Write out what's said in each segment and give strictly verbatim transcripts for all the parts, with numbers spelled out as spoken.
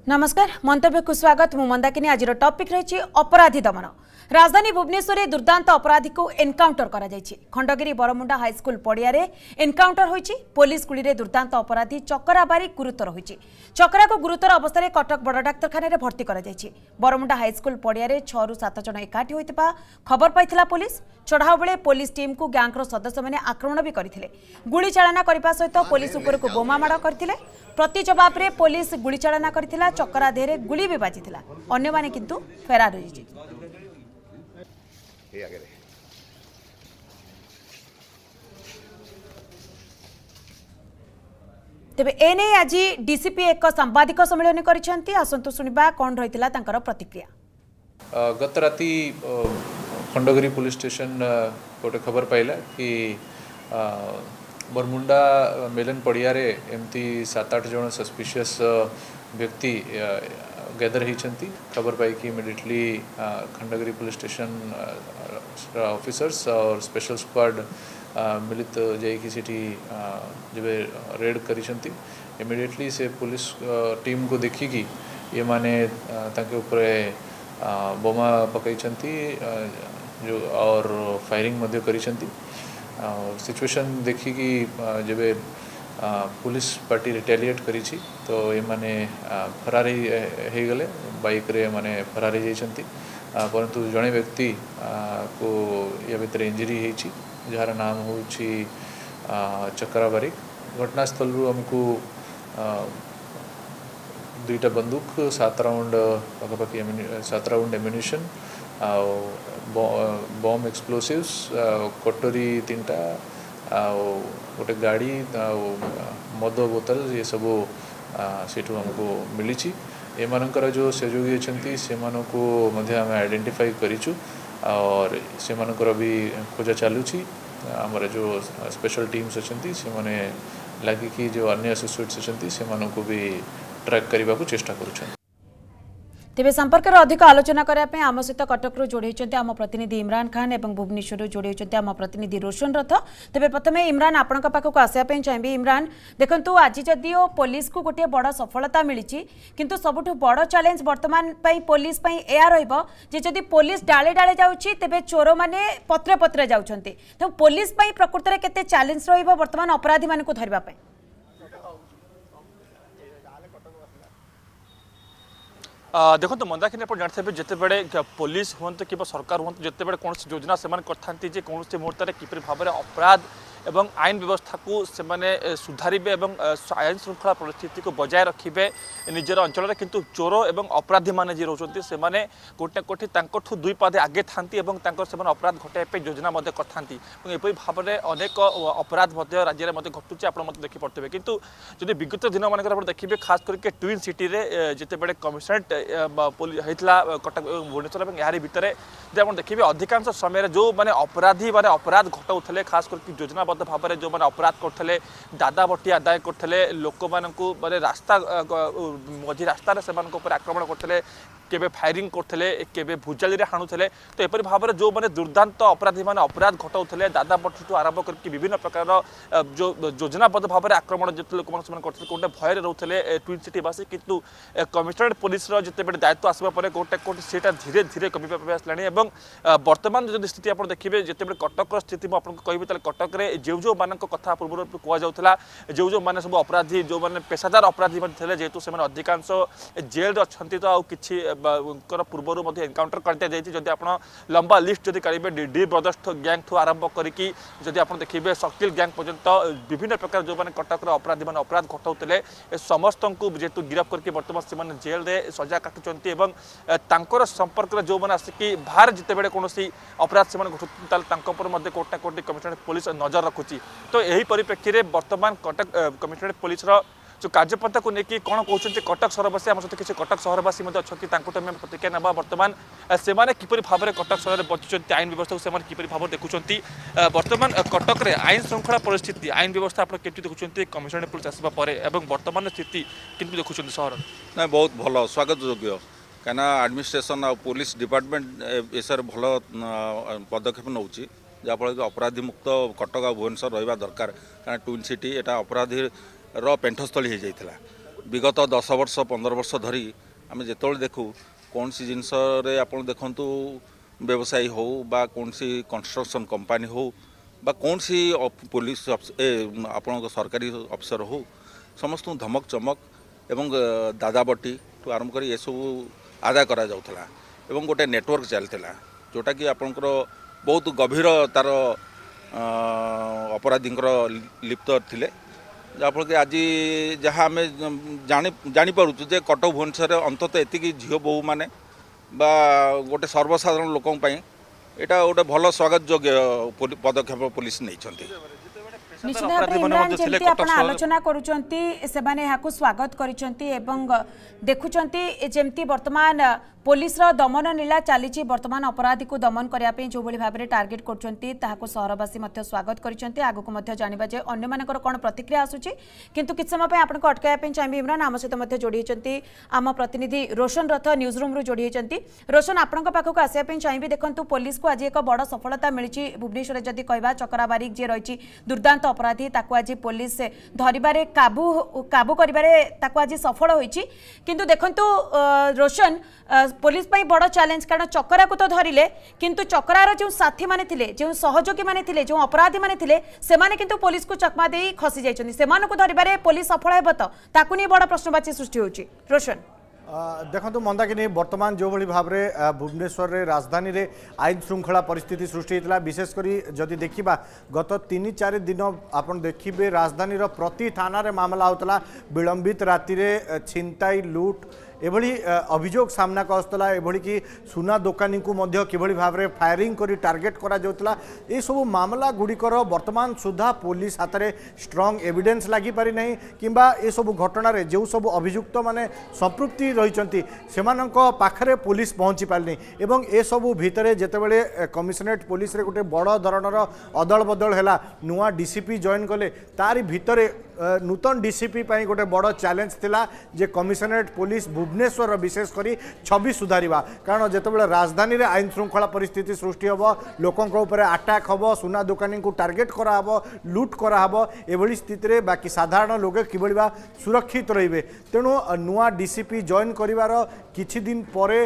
नमस्कार मंतव्य को स्वागत मु मंदाकिनी आज टॉपिक रही अपराधी दमन। राजधानी भुवनेश्वर में दुर्दांत अपराधी को एनकाउंटर करा जायछि। खंडगिरी बरमुंडा हाईस्कल पड़िया रे एनकाउंटर होइछि। पुलिस गुली रे दुर्दांत अपराधी चकरा बारी गुरुतर होइछि। चकरा को गुरुतर अवस्था रे कटक बड़ डाक्तरखाना रे भर्ती करा जायछि। बरमुंडा हाईस्कल पड़िया रे छह रु सात जन एकाठी होइतिबा खबर पाइथिला पुलिस। चढ़ाऊ बेले पुलिस टीम को गैंग रो सदस्य माने आक्रमण भी करथिले। गुली चालना करबा सहित पुलिस ऊपर को बोमा माड़ करथिले। प्रति जवाब रे पुलिस गुली चालना करथिला। चकरा देहरे गुली भी बाजिथिला। अन्य माने किंतु फेरार होइछि। तेबे एने आज डीसीपी एक सांबादिक सम्मेलन करिसेंती। आसंतु सुनिबा कोन रहितला तांकर प्रतिक्रिया। गत राति खंडगिरी पुलिस स्टेशन गोटे खबर पाइला कि बरमुंडा मेलन पड़िया रे एमती सात आठ जन सस्पिशियस व्यक्ति गैदर होती। खबर पाई कि immediately Khandagiri police station officers और स्पेशल स्क्वाड मिलित जाइए सिटी जब रेड करिसेंती। इमिडिएटली से पुलिस टीम को देखिकी ये माने ताके ऊपर बोमा पकईचंती जो और फायरिंग मध्य करिसेंती। सिचुएशन देखिकी जब पुलिस पार्टी रिटेलिएट करिछि तो ये माने फरार हो गले। बाइक रे माने फरार हो जाइछंती। परंतु जड़े व्यक्ति को या भितर इंजरी होइछि जार नाम हूँ चकरा बारिक। घटनास्थल रु हमको दुईटा बंदूक सात राउंड पखापाखि सात राउंड एम्युनिशन बम एक्सप्लोसिव्स कटोरी तीन टा गोटे गाड़ी मद बोतल ये सब सेठू हमको मिली। एमानकर जो सहयोगी अच्छा से आम आइडेंटिफाई करिचु और से मानकर भी खोजा चलुची। आमर जो स्पेशल टीम्स अच्छी से माने लगी कि जो अन्य एसोसिएट्स अच्छी से मानक भी ट्रैक करने को चेष्टा करुछन। तेबे संपर्क में अधिक आलोचना करने आम सहित कटक जोड़ी आम प्रतिनिधि इमरान खान और भुवनेश्वर जोड़ी आम प्रतिनिधि रोशन रथ। तेबे प्रथम इमरान आपण पाखक आसापी चाहिए। इमरान देखु आज जदिओ पुलिस को गोटे बड़ सफलता मिली किंतु सबुठ बड़ चैलेंज बर्तमान पुलिस या रही पुलिस डाले डाले जाऊँगी तेबे चोर मैंने पत्रे पत्रे जाऊँच। तो पुलिस प्रकृत में केते चैलेंज रर्तमान अपराधी मानक धरवाई। देखो तो मंदाकिनी आप जानते हैं जिते बड़े पुलिस हूँ कि सरकार हूँ जिते बड़े कौन योजना से करते कौन मुहूर्त में किपर भाव में अपराध एवं आईन व्यवस्था को सेमाने सुधारिबे एवं आईन श्रृंखला परिस्थिति को बजाय रखिबे निजर अंचल किंतु चोर एवं अपराधी माने जे रोचंती सेमाने कोटे कोठी तांकोठु दुई पादे आगे थांती एवं तांकर सेमाने अपराध घटाय पे योजना मध्ये करथांती एवं एपरि भाव में अनेक अपराध मध्ये राज्य मध्ये घटुचे आपण मध्ये देखि पड़तबे। किंतु जदि विगत दिन मानकर आपण देखिबे खास करके ट्विन सिटी रे जेते बड़े कमिशनरेट हेतला कटक भुवनेश्वर एवं यारी भितरे जे आपण देखिबे अधिकांश समय जो माने अपराधी माने अपराध घटाउथले खास करके योजना भाव में जो मैंने अपराध करते दादा बटी आदाय करते लोक माने रास्ता मझी रास्तार से आक्रमण करते केबे फायरिंग करते केबे भुजाली हाणुले। तो एपरी भाव में जो मैंने दुर्दांत अपराधी मैंने अपराध घटाउले दादा बटी आरंभ करके विभिन्न प्रकार जो योजनाबद्ध भाव में आक्रमण जो लोक करते गोटे भय रोते ट्विन सिटीवासी किंतु कमिशनरेट पुलिस जिते बड़े दायित्व आसवा पर गोटे गोटे सीटा धीरे धीरे कमी आसला। बर्तमान जो स्थिति आप देखिए जिते बड़े कटक स्थिति मुझे कहबी कटक में जो जो मान कथा पूर्व कहला जो जो मैंने सब अपराधी जो मैंने पेशादार अपराधी थे जेहेतु से अधिकांश जेल अच्छा तो आउ कि पूर्व एनकाउंटर करते आप लंबा लिस्ट जब करेंगे डी ब्रदर्स गैंग ठू आरंभ करके देखिए शक्तिल गैंग पर्यंत विभिन्न प्रकार जो मैंने कटक अपराधी मैंने अपराध घटाउले समस्त को जेहेतु गिरफ्त करके बर्तमान से जेल में सजा काटुंट संपर्क में जो मैंने आसिकी बाहर जिते बड़े कौन अपराध से घटुले कोटा कोटी कमिशनरेट पुलिस नजर रखुची। तो यही परिप्रेक्षी में बर्तमान कटक कमिशनरेट पुलिस जो कार्यपंथा को लेकिन कौन कहते कटक सहरवासी आम सहित किसी कटक सहरवासी अच्छा प्रतिक्रिया ना बर्तमान से किपर भाव में कटक सहर बचुंट आईन व्यवस्था को किपर भाव देखुंट बर्तमान कटक में आईन श्रृंखला परिस्थिति आईन व्यवस्था आप देखुं कमिशनरेट पुलिस आसवा बर्तमान स्थिति किंतु देखुं सहर ना बहुत भल स्वागत योग्य कहीं एडमिनिस्ट्रेशन आ पुलिस डिपार्टमेंट विषय भल पदक्षेप नौ जहाँफल अपराधी मुक्त कटक आ भुवनेश्वर रहा दरकार कारण ट्विन सिटी एटा अपराधी पेंठस्थली हो जाता विगत दस वर्ष पंद्रह वर्ष धरी आम जो देखू कौन सी जिनस आप देखु व्यवसायी हो बा कौन सी कंस्ट्रक्शन कंपनी हो बा कौन सी पुलिस आपण सरकारी अफसर हो समस्त धमक चमक एवं दादाबटी ठू आरंभ कर ये सब आदाय करा जाउथला एवं गोटे नेटवर्क चलता जोटा कि आपंकर बहुत गभीर तार अपराधी लिप्त थिले जहाँफल कि आज जहाँ आम जानी जानीपु जे कटक भुवनेश्वर अंततः एति झील बोहू मैंने बा गोटे सर्वसाधारण लोक यहाँ गोटे भल स्वागत योग्य पदक्षेप पुलिस नहीं निश्चित भाव में इमरान जमती आपण आलोचना करुचंती सेमाने याकु स्वागत करिसंती एवं देखुचंती जेमती वर्तमान पुलिस रो दमन नीला चली वर्तमान अपराधी को दमन करने पे जो भाई भाव में टार्गेट करछंती ताहाको सहरवासी मध्य स्वागत करिसंती आगु मध्य जानिबा जे अन्य मानकर कोन प्रतिक्रिया आसुची किंतु किछ समय पे आपन को अटकाया पे चाहिए इमरान आम सहित मध्य जोड़ी होचंती आम प्रतिनिधि रोशन रथ न्यूज रूम रो जोड़ी होचंती रोशन आपन पाखक आसिया पे चाहिए देखंतु पुलिस को आज एक बड़ सफलता मिली भुवनेश्वर जदि कहबा चकरा बारिक जे रही दुर्दांत अपराधी ताकू आज पुलिस धरिबारे काबू काबू करिबारे ताकू आज सफल होईची किंतु देखंतु रोशन पुलिस पाई बड़ चैलेंज कारण चकरा को तो धरिले किंतु चकरार जो साथी माने थिले जो सहयोगी माने थिले जो अपराधी माने थिले से माने किंतु पुलिस को चकमा देई खसी जाइछन्ती सेमान को धरिबारे पुलिस सफल हेबो तो ताकू नि बड़ प्रश्नवाची सृष्टि होची रोशन देखो मंदाकिनी बर्तमान जो भाई भाव में भुवनेश्वर रे राजधानी रे आईन श्रृंखला परिस्थिति सृष्टि होता विशेषकर जदि देखा गत तीन चार दिन आप देखिए राजधानी प्रति थाना रे मामला होता विलंबित राति रे छिनताई लुट एभली अभियोग सामना को आसला एभली कि सुना दुकानी को मध्य किभली भाव में फायरिंग करी टार्गेट करा जाउतला ए सब मामला गुड़िकर वर्तमान सुधा पुलिस हाथ में स्ट्रॉन्ग एविडेंस लगी पारि नहीं किंबा ए सब घटना रे जो सब अभियुक्त माने संपृक्ति रही पाखरे पुलिस पहुँची पारनी एवं ए सब भितर जेतेबेले कमिशनरेट पुलिस रे गोटे बड़ धरणर अदल बदल है नुआ डीसीपी जॉइन कले तारी भितर नूतन डीसीपी पाई गोटे बड़ चैलेंज थिला जे कमिशनरेट पुलिस भुवनेश्वर विशेषकर छवि सुधारिबा कारण जेतेबेले राजधानी रे आईन श्रृंखला परिस्थिति सृष्टि होबो लोकंक ऊपर अटैक होबो सुना दुकानी को टार्गेट करा होबो लूट करा होबो एभली स्थिति रे बाकी साधारण लोग किभली बा सुरक्षित रहिबे तेणु नुआ डीसीपी जॉइन करिवार किछि दिन परे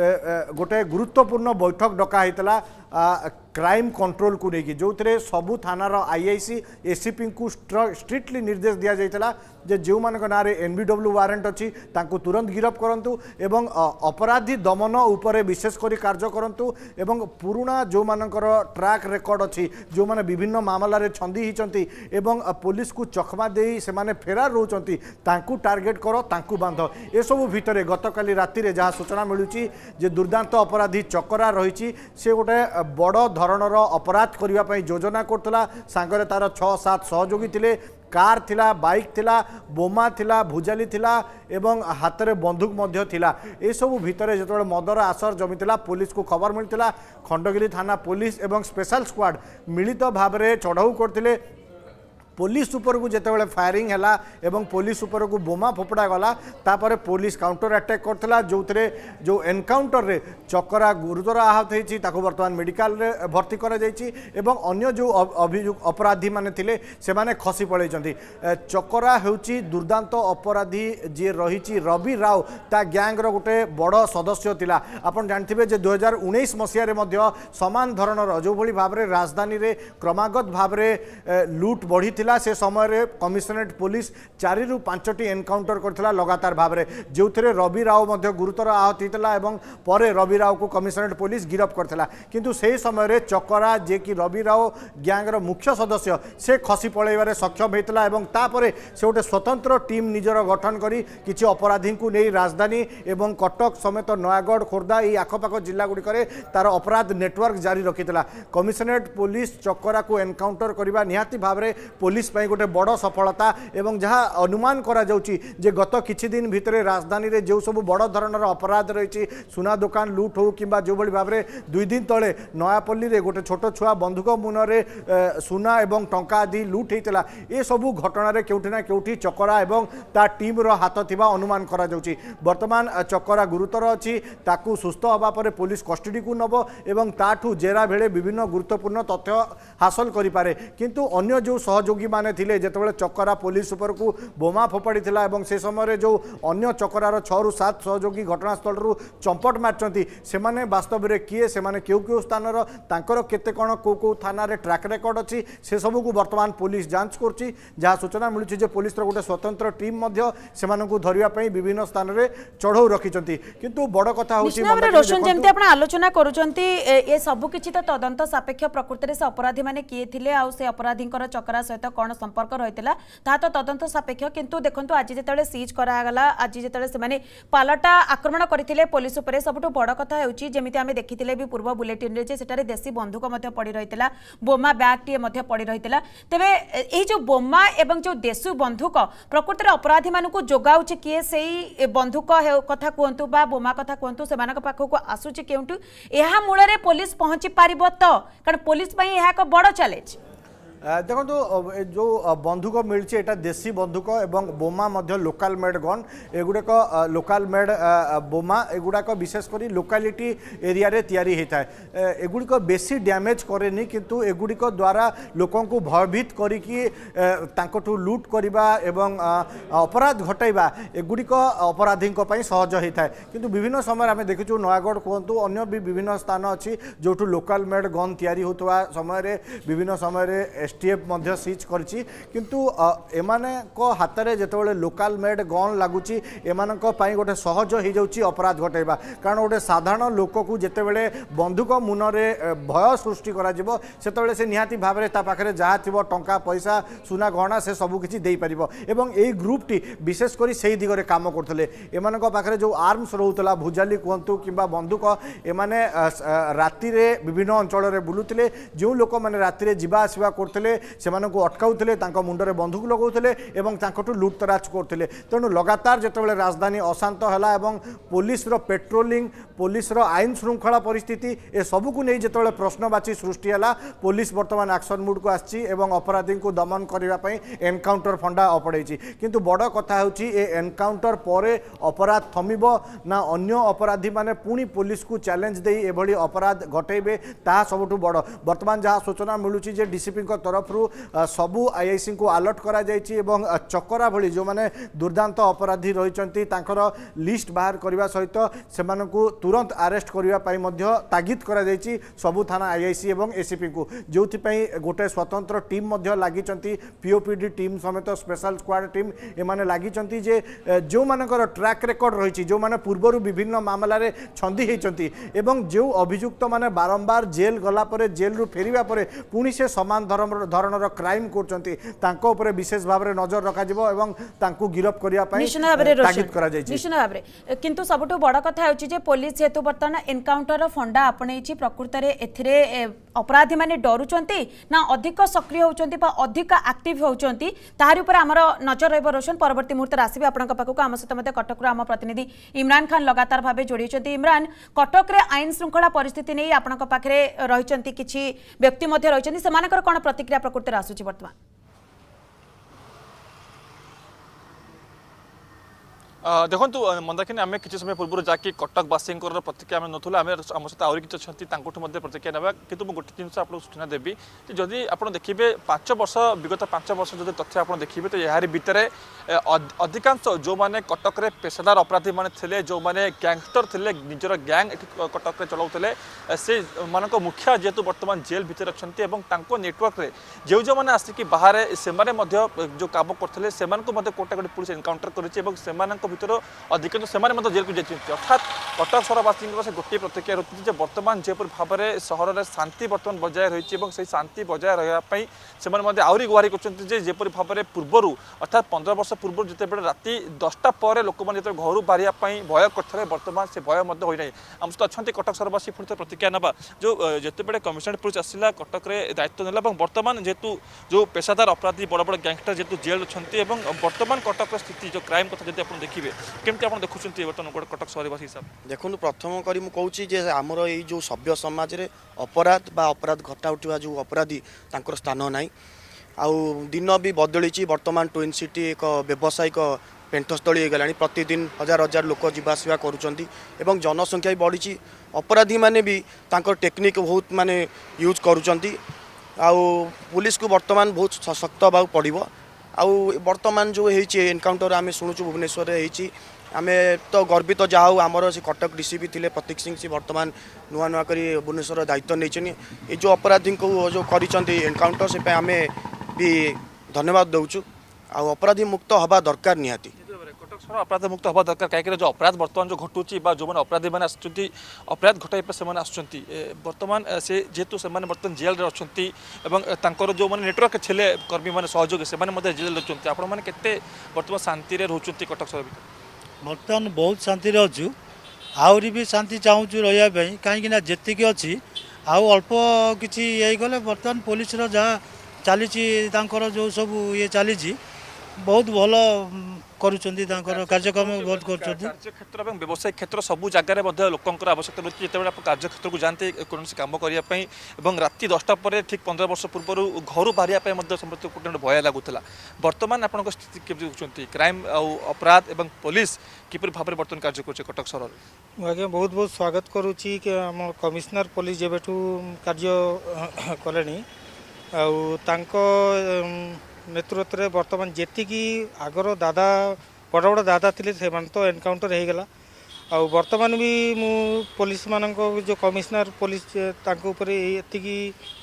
गोटे गुरुत्वपूर्ण बैठक डका होता क्राइम कंट्रोल को लेकिन जो थे सबू थानार आईआईसी एसीपी को स्ट्रिक्टली निर्देश दि जाता जे जो मान ना एनबीडब्ल्यू वारंट अच्छी तुरंत गिरफ करूँ एवं अपराधी दमन उपरे विशेषकर कार्य करूँ एवं पुराणा जो मानकर ट्रैक रेकर्ड अच्छी जो माने विभिन्न मामला रे छंदी होती एवं पुलिस को चकमा दे से माने फेरार रोचंती तांकू टार्गेट करो तांकू बांध ए सब भितर गतकाली राति रे जहाँ सूचना मिलूँ जे दुर्दांत अपराधी चकरा रही से गोटे बड़ धरणर अपराध करने योजना करतला सांगरे तार छह सात सहयोगी थिले कार थिला बाइक थिला बोमा थिला भुजाली थिला एवं हाथ में बंदूक मध्य थिला ए सब भितर जो मदर आसर जमीला पुलिस को खबर मिलता खंडगिरी थाना पुलिस एवं स्पेशल स्क्वाड मिलित भाव में चढ़ाऊ करते पुलिस उपर को जितेबाला फायरिंग है एवं पुलिस उपर को बोमा फोपड़ा गला तापर पुलिस काउंटर अटैक करता जो थे जो एनकाउंटर रे चकरा गुरुतर आहत होती बर्तमान मेडिकल रे भर्ती करा जायछि एवं अन्य जो अभियुक्त अपराधी माने थिले से माने खसी पड़े चकरा होची दुर्दांत अपराधी जी रही रवि राव ता गैंग रो गोटे बड़ सदस्य थिला आपन जानथिबे जे दो हज़ार उन्नीस मसिया रे मध्य समान धरणर जो भली भाव रे राजधानी रे क्रमागत भाव रे लूट बढ़ी से समय रे कमिशनरेट पुलिस चारि रु पांचटी एनकाउंटर करथिला लगातार भाव में जो थे रवि राव मध्य गुरुतर आहत होता एवं परे रवि राव को कमिशनरेट पुलिस गिरफ करथिला किंतु से समय रे चकरा जे कि रवि राव गैंगर मुख्य सदस्य से खसी पड़ेबारे सक्षम होता एवं तापरे से गोटे स्वतंत्र टीम निजर गठन करी किछि अपराधी को नहीं राजधानी एवं कटक समेत नयागढ़ खोर्धा ये आखपाख जिला गुड़िक तार अपराध नेटवर्क जारी रखिता कमिशनरेट पुलिस चकरा को एनकाउंटर करने निहाती भाव में पुलिस पाई गोटे बड़ सफलता एवं जहाँ अनुमान करा जाउची जे गत किछि दिन भितर राजधानी रे जो सब बड़ धरणर अपराध रही सुना दुकान लूट हो कि जो भली भाव में दुई दिन तले नयापल्ली रे गोटे छोट छुआ बंधुक मुनरे सुना एवं टंका आदि लूट होता ये सबू घटना केउठिना केउठी चकरा एवं ता टीम रो हाथ थिबा अनुमान करा जाउची वर्तमान चकरा गुरुतर अच्छी ताकू सुस्थ हवा पर पुलिस कस्टडी को नब एवं ताठू जेरा भेले विभिन्न गुरुत्वपूर्ण तथ्य हासिल करि पारे किंतु अन्य जो सहयोगी सहयोगी माने थिले जेतेबेले चकरा पुलिस उपर को बोमा फोपाड़ी से समय जो अन्य चकरार छः रु सात सहयोगी घटनास्थल रु चंपट मार्चंती से माने वास्तव में किए से माने क्यों क्यों स्थान तांकर केते कौन कौ कौ थाना रे ट्रैक रेकर्ड अच्छी से सबू को बर्तमान पुलिस जांच करछि जहाँ सूचना मिलूँ जे पुलिस गोटे स्वतंत्र टीम धरिया विभिन्न स्थान में चढ़ऊ रखिंट किंतु बड़ कथा रोशन जमी आप आलोचना कर सबकि तो तदंत सापेक्ष प्रकृति से अपराधी मैंने किए थे आउ से अपराधी चकरा सहित कौन संपर्क रही है तो तदंत सापेक्ष किंतु देखो आज जो सीज करागला आज जो से पालटा आक्रमण करते पुलिस उपर सबुठ बड़ कथा होमी आम देखी भी पूर्व बुलेटिन से देशी बंधुक पड़ रही है बोमा बैग टी पड़ रही है तेरे ये जो बोमा एवं जो देशी बंधुक प्रकृति अपराधी मानक जोगाऊँ किए से बंधुक कथा कहतु बा बोमा कथा कहतु से पाखक आसूची केउठु यह मूल पुलिस पहुंची पारिबो तो कारण पुलिस यह एक बड़ चैलेंज देखो तो जो बंधुक मिलছে এটা देशी बंधुक एवं बोमा मध्य लोकल मेड गन एगुड़ाक लोकल मेड बोमा एगुड़ाक विशेषकर लोकालिटी एरिया रे तैयारी होता है एगुड़िक बेसी डैमेज करेनि किंतु एगुड़िक द्वारा लोकों को भयभीत करिकी तांकठू लूट करबा एवं अपराध घटाइबा एगुड़िक अपराधी सहज होता है किंतु विभिन्न समय आम देखु नयागढ़ कहतु अन्य भी विभिन्न स्थान अच्छी जो लोकल मेड गन तैयारी होता समय विभिन्न समय एसटीएफ मध्य सीज करछि किंतु एमाने को हाथ में जितेबाला लोकल मेड गन लगुच एम गोटे सहज हो जाऊँगी अपराध घटाइबा कारण गोटे साधारण लोक को जितेबाला बंधुक मुनरे भय सृष्टि कर से निहाती भाव में पाखे जहाँ थी टंका पैसा सुना गहना से सबकि दे पार एवं यही ग्रुपटी विशेषकर से दिगरे काम करते एम पाखे जो आर्म्स रोला भुजाली कहतु कि बंधुक एमाने राति विभिन्न अंचल में बुलूले जो लोक मैंने राति जावा आसवा करते से अटकाउले मुंडे बंधुक लगाऊले और लुटतराज करते तेणु लगातार जितेबाला राजधानी अशांत है पुलिस पेट्रोलिंग पुलिस आईन श्रृंखला परिस्थिति ए सबू नहीं जितेबाला प्रश्नवाची सृष्टि है पुलिस बर्तमान एक्शन मूड को आसी अपराधी को दमन करने एनकाउंटर फंडा अपड़े किंतु बड़ कथा होची ए एनकाउंटर पर अपराध थमिब ना अन्य अपराधी माने पुणी पुलिस को चैलेंज दे एभली अपराध घटेबे ता सबुठु बड़ बर्तमान जहाँ सूचना मिलूँ डीसीपी तरफ रु सबू आईआईसी को अलर्ट करा जायछि एवं चकरा भली जो माने दुर्दांत अपराधी रही लिस्ट बाहर करने सहित से तुरंत अरेस्ट करने तागिद करा जायछि सबू थाना आईआईसी एवं एसीपी को जो गोटे स्वतंत्र टीम लगी पीओपीडी टीम समेत स्पेशल स्क्वाड टीम एमाने लगी जे जो मानकर ट्रैक रेकर्ड रही जो माने पूर्वर विभिन्न मामलें छंदी होती एवं जो अभियुक्त माने बारंबार जेल गला पर जेल रु फेरिबा परे पुणी से समान धरणर क्राइम कर विशेष भाव में नजर रखा गिरफ करने किंतु सबुठ बड़ कथा हो पुलिस जेहेतु बर्तमान एनकाउंटर फंडा आपणे प्रकृत में अपराधी माने डरुचंती ना अधिक सक्रिय होचंती अधिक एक्टिव होचंती ताहारी ऊपर आमर नजर रहिबो रोशन परवर्ती मुहूर्त आसीबे आपनका पाखकु आम सहित कटक आम प्रतिनिधि इमरान खान लगातार भाव जोड़ी इमरान कटक रे आईन श्रृंखला परिस्थिति नहीं आपनका पाखरे रहिचंती किछि व्यक्ति मध्य रहिचंती सेमानकर कोन प्रतिक्रिया प्रकृति आसूची बर्तमान देखो मंदाकिनी आम कि समय पूर्व जाकि कटकवासी प्रतिक्रिया आम नथुला आम आम सहित आहुरी किसी अच्छा प्रतिक्रिया ना कि गोटे जिन आपको सूचना देवी जदि आप देखिए पांच वर्ष विगत पांच वर्ष जो तथ्य आप देखिए तो यार भितर अधिकांश जो मैंने कटक रे पेशादार अपराधी मैंने थे जो मैंने गैंगस्टर थे निजर गैंग कटक रे चलाउते से मान मुखिया जेहेतु बर्तमान जेल भितर अच्छा नेटवर्क रे जो जो मैंने आसिक बाहर से जो काम करते से कोटा गोटे पुलिस एनकाउंटर कर भर अधिकांश से जेल को जाती अर्थात कटक सहरवासी से गोटे प्रतिक्रिया रही बर्तमान जेपरी भाव में सहर में शांति बर्तमान बजाय रही से शांति बजाय रही से आहरी गुहारी करपरी भाव में पूर्वर अर्थात पंद्रह वर्ष पूर्व जिते राति दसटा पर लोक मैंने जो घर बाहर भय करते बर्तमान से भय होना आम सहित अच्छा कटक सहरवासी पुणी प्रतिक्रिया ना जो जिते कमिशनरेट पुलिस आसला कटक दायित्व ना बर्तमान जेहेतु जो पेशादार अपराधी बड़ बड़ गैंगस्टर जेहेतु जेल अच्छा बर्तमान कटक स्थिति जो क्राइम कथा जब आप देखिए केमती आप देखुं बर्तमान गोटे कटक सहरवासी हिसाब देखो प्रथम करी मु कहूँ जे आमर ये जो सभ्य समाज रे अपराध बा अपराध घटा उठा जो अपराधी तांकर स्थान नाई आउ दिन भी बदली बर्तमान ट्विन सिटी एक व्यावसायिक पेंटस्थली हो गला प्रतिदिन हजार हजार लोक जावासवा करुँच जनसंख्या भी बढ़ी अपराधी माने भी तांकर टेक्निक बहुत माने यूज करुँच आउ पुलिस को वर्तमान बहुत सशक्त होगा पड़ो आउ वर्तमान जो होती एनकाउंटर आम शुणुचु भुवनेश्वर होती आम तो गर्वित तो जहाँ आमर से कटक डीसीपी थे प्रतीक सिंह सी वर्तमान नुआ नुआ कर भुवनेश्वर दायित्व नहीं ये जो अपराधी को जो कर एनकाउंटर से आम भी धन्यवाद दौचु आ अपराधी मुक्त हवा दरकार निहाती कटक अपराध मुक्त हवा दरकार कहीं जो अपराध बर्तमान जो घटुची जो मैंने अपराधी मैंने आसुँच अपराध घटाई से आसुँच बर्तमान से जेहेतु से बर्तमान जेल में अच्छा जो मैंने नेटवर्क थे कर्मी मैंने सहयोगी से जेल अच्छा आपण मैंने केते बर्तमान शांति रोचे कटक सहर बर्तमान बहुत शांति अच्छु आहरी भी शांति चाहूँ रहा कहीं जी अच्छी आउ अल्प किसी ये गले बर्तमान पुलिस जहाँ चली जो सब ये चली बहुत भल कार्यक्रम बहुत कार्यक्षेत्र और व्यवसाय क्षेत्र सबू जगार लोकर आवश्यकता रही जिते कार्यक्षेत्र को जाते कौन कम करने राति दसटा पर ठीक पंद्रह वर्ष पूर्व घर बाहर समस्त गोटे भय लगुला बर्तमान आप स्थिति क्राइम अपराध और पुलिस किपर भाव में बर्तमान कार्य कर कटक सहर में आज्ञा बहुत बहुत स्वागत करुच्ची आम कमिशनर पुलिस जब कार्य कले नेतृत्व में बर्तमान जी आगर दादा बड़ बड़ दादा थे से तो एनकाउंटर हो गला आ बर्तमान भी मु पुलिस मान जो कमिशनर पुलिस ये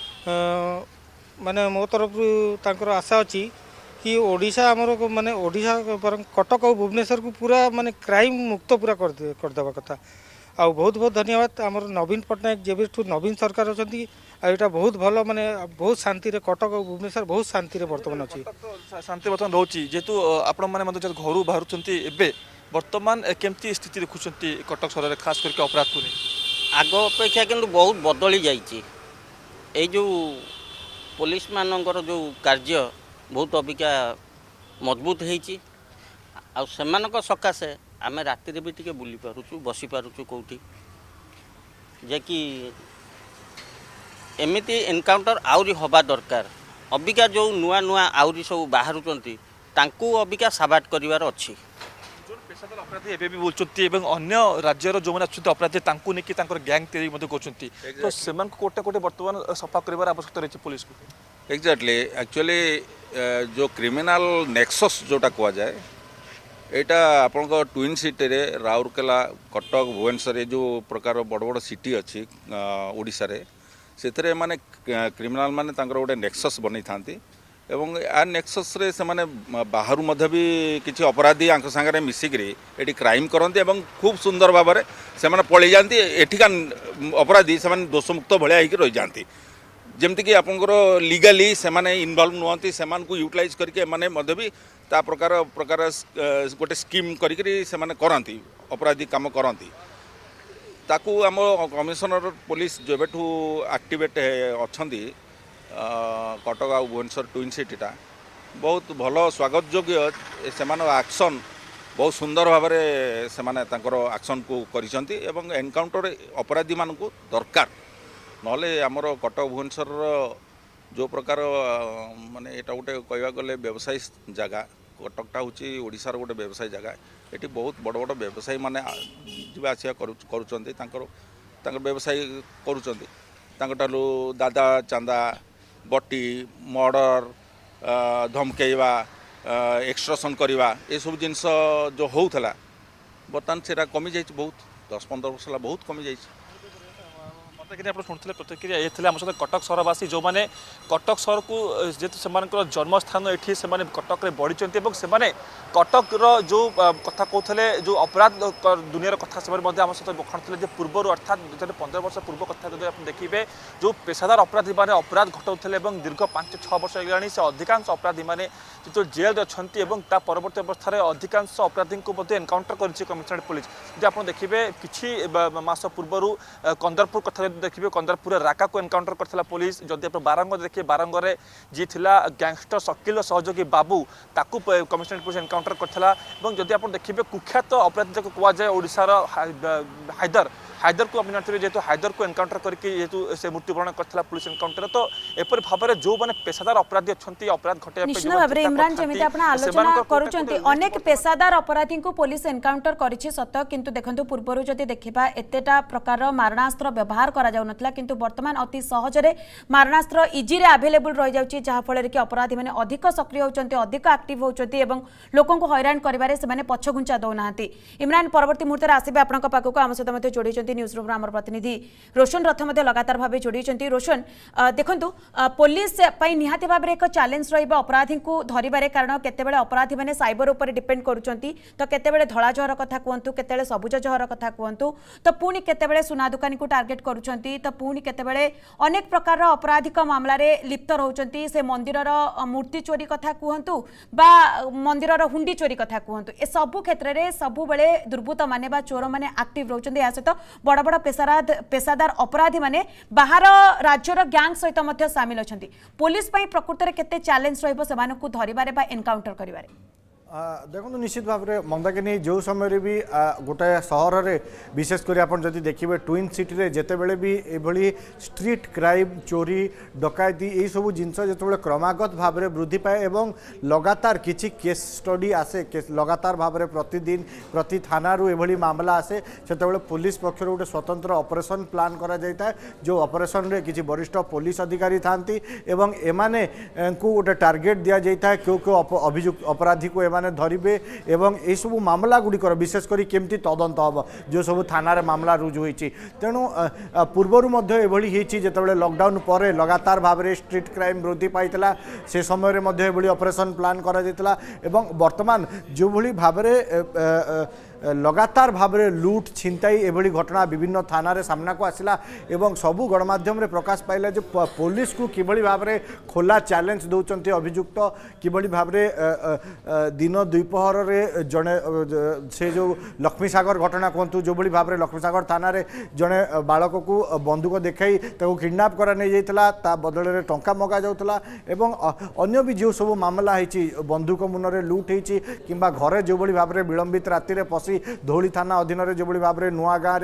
माने मो तरफ आशा अच्छी कि ओडिशा आमर माने ओडिशा कटक और भुवनेश्वर को पूरा माने क्राइम मुक्त पूरा करदेवा कथा आ बहुत बहुत धन्यवाद आमर नवीन पट्टनायक जब नवीन सरकार अच्छा यहाँ बहुत भल माने बहुत शांति रे कटक और भुवनेश्वर बहुत शांति रे बर्तमान अच्छी शांति बर्तमान रोचे जेहेतु आपण मैंने घर बाहर बर्तमान केमती स्थिति देखुं कटक सहर खास करके अपराध को नहीं आग अपेक्षा किंतु बहुत बदली जाइए जो पुलिस मानकर जो कार्य बहुत अबिका मजबूत होती सकाशे आम राति भी टे बुली पारुचु बसी पारुचु कौटी जे कि एमती एनकाउंटर आउरी हवा दरकार अबिका जो नुआ नुआ आउरी सब बाहर अबिका साबात करिवार अच्छी पेशादार अपराधी एबे भी बोलछंती एवं अन्य राज्यर जो मैंने अच्छे अपराधी तांकु नेकी तांकर गैंग तैयारी मते करछंती तो सेमान को कोटे कोटे वर्तमान सफा करिवार आवश्यकता रही पुलिस को एक्जाक्टली एक्चुअली जो क्रिमिनल नेक्सस जोटा कह जाए यहाँ आपण ट्विन सिटी रे राउरकेला कटक भुवनेश्वर जो प्रकार बड़ बड़ सिटी अच्छी ओडिशा रे से माने क्रिमिनाल माने तांकर गोटे नेक्सस बनी था एवं आ नेक्सस रे से माने बाहर मध्य भी किसी अपराधी आंख सांगे मिसिकी ये क्राइम करते एवं खूब सुंदर भाव में से पलि जाती एठिका अपराधी से दोषमुक्त भाया हो रही जाती जमती आपंकर लीगली से इनवल्व नुहति से यूटिलाइज करके माने भी ता प्रकार प्रकार गोटे स्कीम करी से करती अपराधी काम करती ताकू आम कमिशनर पुलिस जब एक्टिवेट अच्छा कटक आ भुवनेश्वर ट्विन सिटीटा बहुत भल स्वागत योग्य से एक्शन बहुत सुंदर भाव में से एक्शन को करिसेंती एवं एनकाउंटर अपराधी मान को दरकार नले आमर कटक भुवनेश्वर जो प्रकार माने एटा गोटे कहवा गले व्यवसायी जगह कटकटा हूँ ओडिशार गोटे व्यवसायी जगह ये बहुत बड़ बड़ व्यवसायी माने जीवा आसिया कर व्यवसायी करूँ दादा चांदा बटी मर्डर धमकेवा एक्सट्रसन करवा ये सब जिनस जो होता बर्तमान से कमी जाइए बहुत दस पंद्रह वर्ष है बहुत कमी जाइए आप शुणुले प्रतिक्रिया ये आम सहित कटक सहरवासी जो मैंने कटक सहर को जेहेतु से जन्मस्थान ये से कटक बढ़ी से कटकर जो कथा कहते जो अपराध दुनियार कथा से आम सहित बखाणुले पूर्वर अर्थात दुई पंद्रह वर्ष पूर्व कथा जो आप देखिए जो पेशादार अपराधी मैंने अपराध घटाऊे दीर्घ पांच छः वर्ष होगा से अधिकांश अपराधी मैंने जो जेल अच्छा परवर्त अवस्था अधिकांश अपराधी को एनकाउंटर कर कमिशनरेट पुलिस जो आप देखिए किसी मास पूर्वर कंदरपुर कथा देखिए कंदरपुर राका को एनकाउंटर करथिला पुलिस जदि आप बारंग देखिए बारंग जी थिला गैंगस्टर शकील सहयोगी बाबू ताकू कमिशनरेट पुलिस एनकाउंटर करथिला एवं जदि आप देखिए कुख्यात अपराधी जाको कुआ जाए ओडिशार हायदर हायदर को अपनी जानते जेहेतु हायदर को एनकाउंटर करके जेहेतु से मृत्युवरण करथिला पुलिस एनकाउंटर तो एपर भाबरे जो माने पेशादार अपराधी अछंती अपराध घटे निश्चित भाव इमरान जमिति आपन आलोचना करूचंती अनेक पेशादार अपराधी को पुलिस एनकाउंटर करिछि सत किंतु देखंतु पूर्वरु जदि देखिबा एतेटा प्रकार मारणास्त्र व्यवहार करा जाउ नथला किंतु वर्तमान अति सहज रे मारणास्त्र इजी रे अवेलेबल रहि जाउछि जहा फळे कि अपराधी माने अधिक सक्रिय होचंती अधिक एक्टिव होचंती एवं लोकन को हैरान करिवारे से माने पछगुंचा दउनाहंती इमरान परवर्ती मुहूर्त रे आसीबे आपनका पाखको आम सहित मते जोडीचंती न्यूज रूम आमर प्रतिनिधि रोशन रथ मते लगातार भाबे जोडीचंती रोशन देखंतु पुलिस पई निहाती भाबे एक चैलेंज रहिबा अपराधी को धरिबारे कारण केतेबेले अपराधी माने साइबर ऊपर डिपेंड करूचंती तो केतेबेले धळा जहर कथा कहंतु केतेबेले सबुज जहर कथा कहंतु तो पुनी केतेबेले सुना दुकानी को टार्गेट करूचंती तो पुनी केतेबेले अनेक प्रकार अपराधिक मामला रे लिप्त रहउचंती से मंदिरर मूर्ति चोरी कथा कहंतु बा मंदिरर हुंडी चोरी कथा कहंतु ए सबु क्षेत्र रे सबु बेले दुर्बृत्त माने बा चोर माने एक्टिव रहउचंती या सहित बड़ बड़ पेशादार पेशादार अपराधी माने बाहर राज्यर गैंग सहित मध्य शामिल अछंती पुलिस पई प्रकृति रे केते चैलेंज रहइबो सेमानकु धरिबारे बा एनकाउंटर करिबारे देखो निश्चित भाव में मंदाकिनी जो समय भी गोटे सहर में विशेषकर आप जब देखिए ट्विन सिटी रे जेते बेले भी एभली स्ट्रीट क्राइम चोरी डकायती यही सब जिनस जो क्रमागत भाव में वृद्धि पाए एवं लगातार किसी केस स्टडी आसे लगातार भाव में प्रतिदिन प्रति थाना एभली मामला आसे से पुलिस पक्षर गोटे स्वतंत्र ऑपरेशन प्लान करा जाता है जो ऑपरेशन रे किसी वरिष्ठ पुलिस अधिकारी थांती एवं एमाने को गोटे टार्गेट दि जाता है क्यों क्यों अभियुक्त अपराधी को एमाने धरिबे एवं ए सब मामला गुड़िकर विशेषकर केमती तदंत हम जो सब थाना रे मामला रुजु होईची तेणु पूर्वर जितेबाला लॉकडाउन पर लगातार भाव में स्ट्रीट क्राइम वृद्धि पाई से समय में ऑपरेशन प्लान करा जायतिला एवं वर्तमान जो भली भाव में लगातार भाव में लुट छिनताई एभली घटना विभिन्न थाना रे सामना को आसिला एवं सबू गणमाध्यम रे प्रकाश पाइला जो पुलिस को किभली भाव में खोला चैलेंज दौरान अभियुक्त किभली भाव में दिन दुपहर रे जड़े से जो लक्ष्मी सागर घटना कहतु जो भाव में लक्ष्मी सागर थाना रे जड़े बालक को बंदूक देखाई किडनैप करा नहीं जाइतिला ता बदल रे टंका मगा जाउतला एवं अन्य भी जो सब मामला है बंदूक मुनरे लुट होती किंबा घरे जो भाव में विलंबित राति रे पशि धौली थाना अधीन जो भाव में नुआ गाँव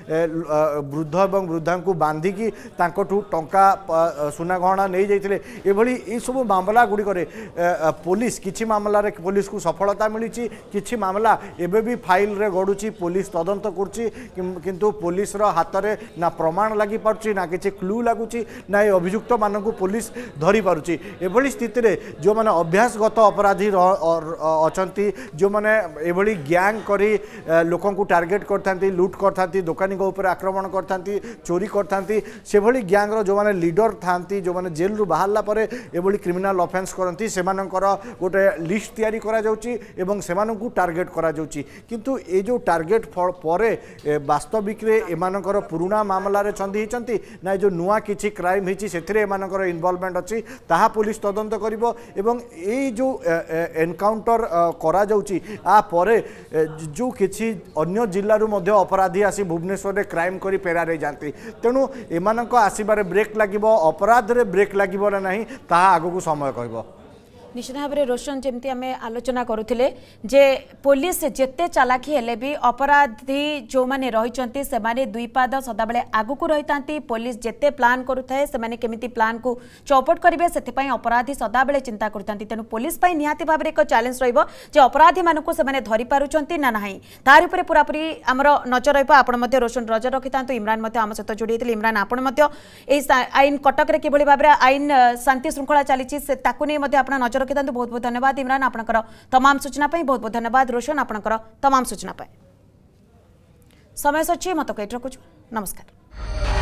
में वृद्ध और वृद्धा को बांधिकी टंका सुना गहना नहीं जाते ये सब मामला गुड़िक पुलिस किसी मामला रे पुलिस को सफलता मिली किसी मामला एबे भी फाइल रे गड़ुची पुलिस तदंत करुच्ची किंतु पुलिस रो हाथ में ना प्रमाण लगी पार्ची ना किसी क्लू लगुच ना ये अभियुक्त मानक पुलिस धरी पारुची एभली स्थिति रे जो माने अभ्यासगत अपराधी अच्छा जो माने एभली गैंग करी लोक टार्गेट करथांती लुट करथांती दुकानी को ऊपर आक्रमण करथांती चोरी करथांती से भली गैंग जो माने लीडर थांती जो माने जेल रु बाहरला परे एभली क्रिमिनल ऑफेंस करती से मानकर गोटे लिस्ट तैयारी करा जाउची एवं सेमानकु टार्गेट करा जाउची किंतु ए जो टार्गेट परे वास्तविक रे एमानकर पुराना मामला रे छंदी हिचंती ना जो नुआ किछि क्राइम हिची सेथिरे एमानकर इन्वॉल्वमेंट अछि ताहा पुलिस तदंत करिवो एवं ए जो एनकाउंटर करा जाउची आ परे जो किसी अन्य जिल्लारू मध्य अपराधी आसी भुवनेश्वर रे क्राइम करी फेरारे जाती तेणु एमानक आसबार ब्रेक लगिबो अपराध रे ब्रेक लगिबो ना नहीं ताहा आगु समय कहबो निश्चित भाव में रोशन जमती आम आलोचना करुले जे पुलिस जेते चालाकी हेले भी अपराधी जो माने रही से माने दुई पाद सदाबले आगु को रही पुलिस जेते प्लान करुए से माने केमिति प्लान को चौपट करेंगे से अपराधी सदाबले चिंता करता तेणु पुलिस निहाती भाव में एक चैलेंज रही अपराधी मानक से धरी पारुंट ना ना तार पूरा पूरापूरी आमर नजर रहा रोशन नजर रखी था इमरान आम सहित जोड़ी इमरान आपण आईन कटक रे किभली भाव में आईन शांति श्रृंखला चली आप नजर रखी बहुत बहुत धन्यवाद इमरान आपनकर तमाम सूचना बहुत बहुत धन्यवाद रोशन आपनकर तमाम सूचना समय सच्ची मत कही रखुछु नमस्कार।